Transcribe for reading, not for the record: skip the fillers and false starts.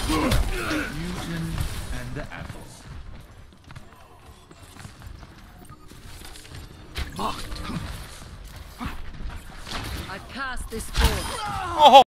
Fusion and the apple. I cast this forth. Oh.